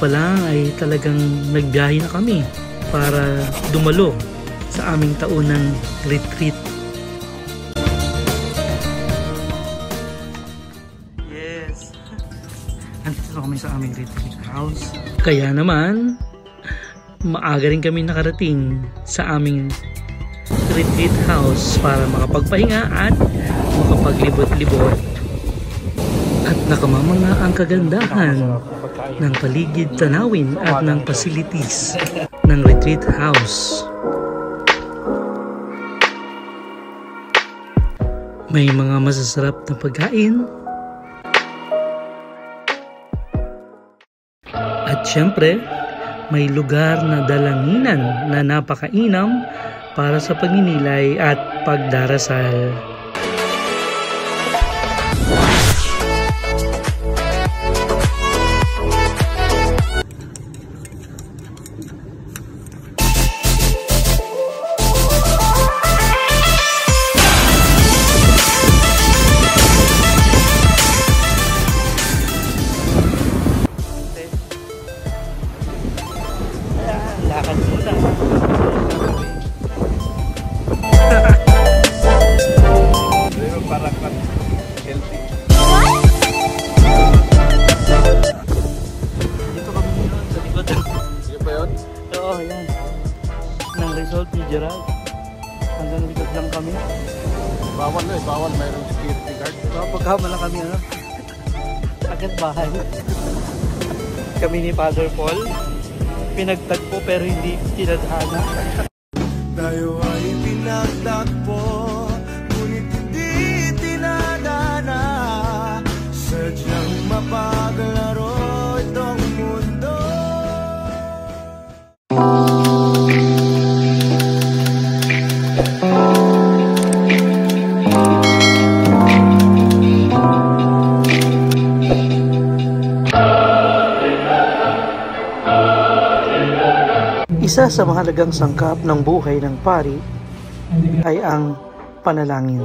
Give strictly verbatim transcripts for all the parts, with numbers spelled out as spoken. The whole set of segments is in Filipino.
pa lang ay talagang nagbiyahe na kami para dumalo sa aming taunang retreat. Yes! Nandito na kami sa aming retreat house. Kaya naman, maaga rin kami nakarating sa aming retreat house para makapagpahinga at makapaglibot-libot. At nakamamanga ang kagandahan ng paligid tanawin at ng facilities ng retreat house. May mga masasarap na pagkain. At syempre, may lugar na dalanginan na napakainam para sa pagninilay at pagdarasal. Lakad muna. Parang healthy. Dito kami ngayon sa likod. Sige pa yun? Oo, yan. Nang result ni Gerald. Hanggang likod lang kami. Bawal na eh, bawal. Mayroong security guard. So, pagkama lang kami, ano? Agad bahay. Kami ni Father Paul. Pinagtagpo pero hindi tinadhana. Tayo ay pinagtagpo, ngunit hindi tinadhana. Sadyang mapaglaro itong mundo. Isa sa mahalagang sangkap ng buhay ng pari ay ang panalangin.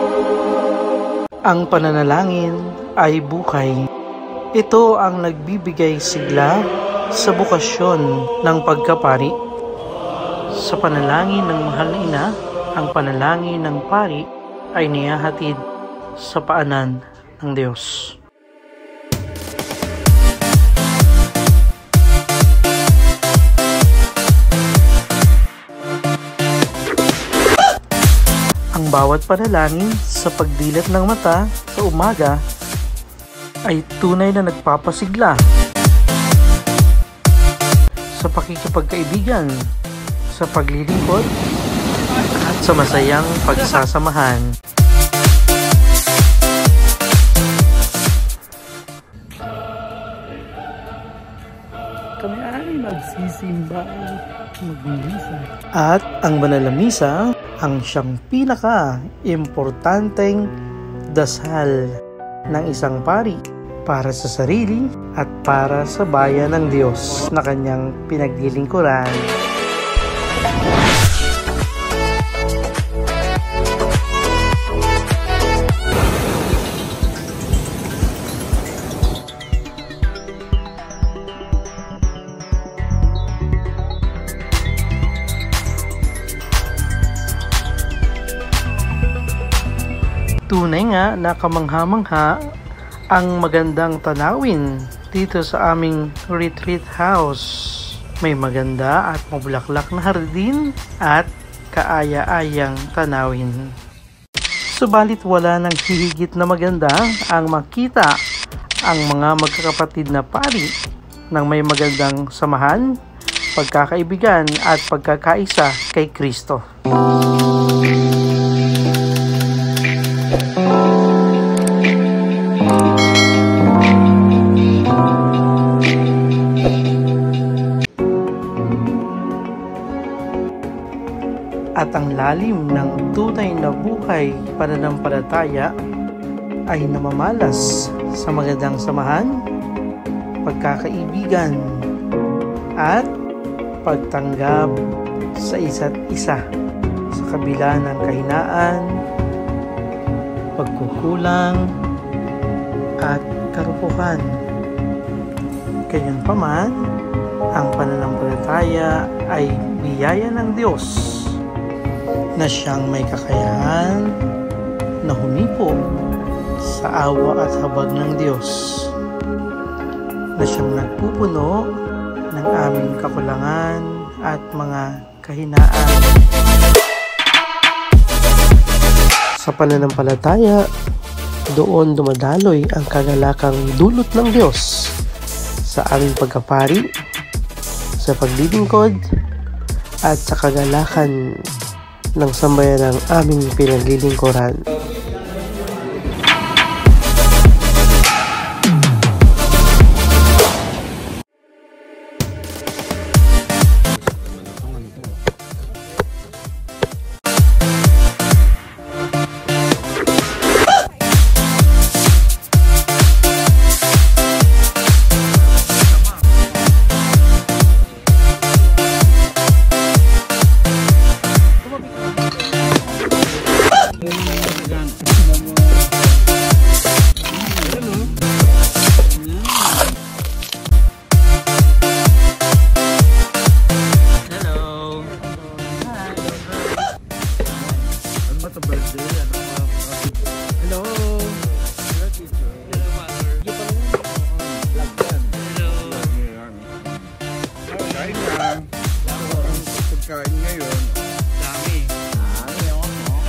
Ang pananalangin ay buhay. Ito ang nagbibigay sigla sa bukasyon ng pagkapari. Sa panalangin ng mahal na ina, ang panalangin ng pari ay niyahatid sa paanan ng Diyos. Ang bawat panalangin sa pagdilat ng mata sa umaga ay tunay na nagpapasigla sa pakikipagkaibigan, sa paglilingkod at sa masayang pagsasamahan. Kami ay magsisimba, magmisa. At ang banal na misa ang siyang pinaka-importanteng dasal ng isang pari para sa sarili at para sa bayan ng Diyos na kanyang pinaglilingkuran. Tunay nga na kamangha-mangha ang magandang tanawin dito sa aming retreat house. May maganda at mabulaklak na hardin at kaaya-ayang tanawin. Subalit wala nang hihigit na maganda ang makita ang mga magkakapatid na pari ng may magandang samahan, pagkakaibigan at pagkakaisa kay Kristo. At ang lalim ng tunay na buhay pananampalataya ay namamalas sa magandang samahan, pagkakaibigan, at pagtanggap sa isa't isa sa kabila ng kahinaan, pagkukulang, at karupuhan. Gayunpaman, ang pananampalataya ay biyaya ng Diyos na siyang may kakayahan na humipo sa awa at habag ng Diyos, na siyang nagpupuno ng aming kakulangan at mga kahinaan. Sa pananampalataya, doon dumadaloy ang kagalakang dulot ng Diyos sa aming pagkapari, sa paglilingkod, at sa kagalakan ng sambayan ng aming pinaglilingkuran. Pagkain ngayon, dami. Dami, oh.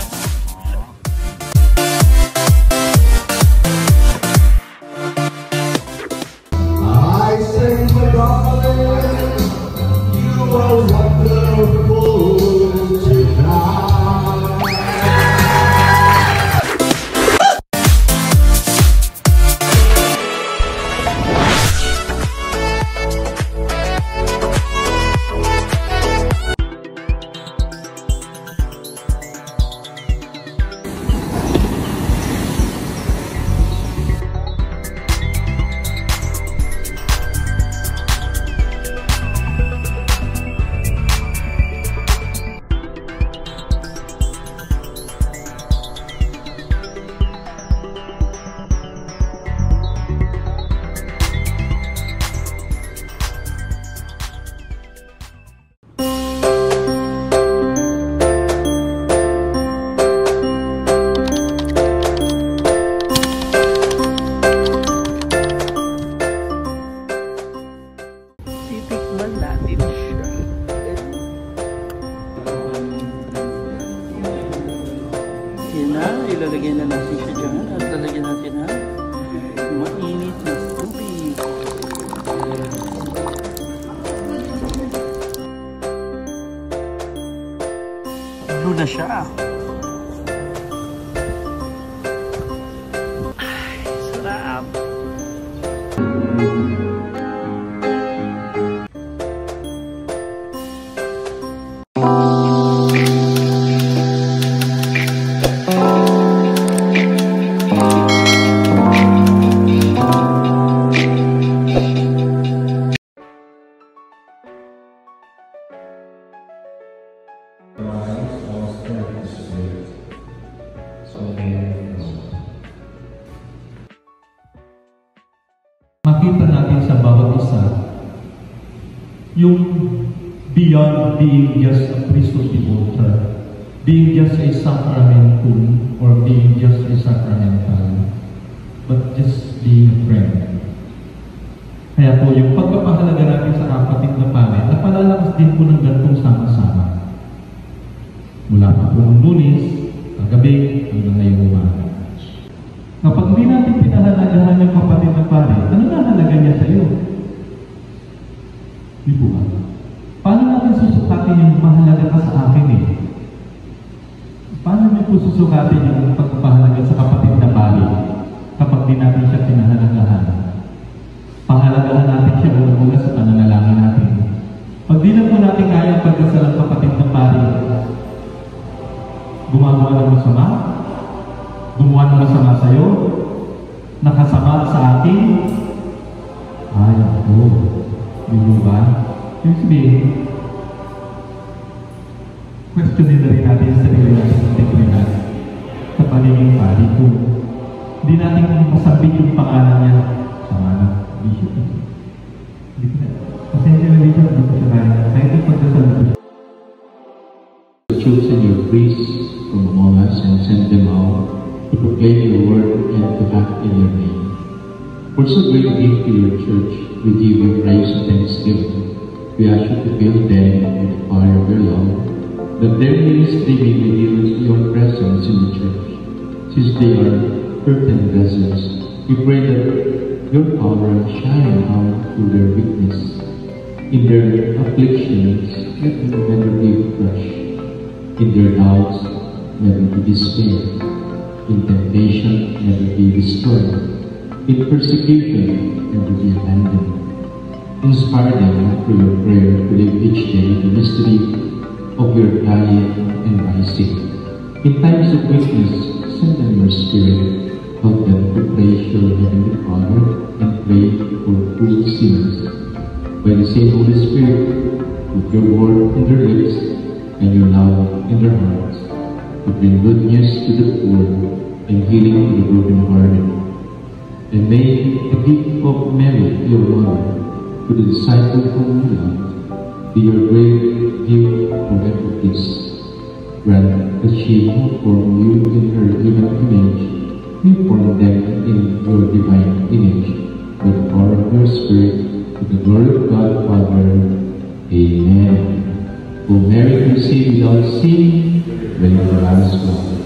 I say, my darling, you are wonderful tonight. Ilalagay na natin siya dyan at lalagyan natin ng mainit na tubig. Blue na siya. Ay, sarap. Makita natin sa bawat isa yung beyond being just a priesthood devoter, being just a sacramental or being just a sacramental, but just being a friend. Kaya po yung pagpapahalaga natin sa kapatid na pare, napalalakas din po ng gantong sama-sama. Mula pa po ng Lunes, kagabi, hanggang ngayong umaga. Kapag hindi natin pinahalagahan yung kapatid na pare, ano na halaga niya sa iyo? Di po ba? Paano natin susukatin yung mahalaga ka sa akin eh? Paano niyo po susukatin yung pagpapahalaga sa kapatid na pare kapag di natin siya pinahalagahan? Pahalagahan natin siya unang-una sa pananalangin natin. Pag di na po natin kaya pagdasal ang kapatid na pare, gumagawa ng masama, gumawa ng masama sa'yo, nakasama sa atin, ay ako, hindi ba? Yung sabihin, questionin na rin natin sa sarili natin sa integridad sa paniging pari kung hindi natin masabit yung pangalan niya sa mga bishop. from among us and send them out to proclaim your word and to act in your name. For so great a gift to your church, we give you praise and thanksgiving. We ask you to fill them with the fire of your love, that their ministry may reveal your presence in the church. Since they are earthen vessels, we pray that your power shine out through their weakness. In their afflictions, let them never be crushed. In their doubts, never be despaired. In temptation, never be destroyed. In persecution, never be abandoned. Inspire them through your prayer to live each day the mystery of your dying and rising. In times of weakness, send them your spirit. Help them to praise your Heavenly Father and pray for poor sinners. By the same Holy Spirit, put your word in their lips and your love in their hearts, to bring good news to the poor and healing to the brokenhearted. And may the gift of Mary, your mother, to the disciple whom you love, be your great gift forever peace. Grant that she who formed you in her human image, you form them in your divine image, by the power of your Spirit, to the glory of God Father. Amen. O Mary, conceived without sin, when you are as well.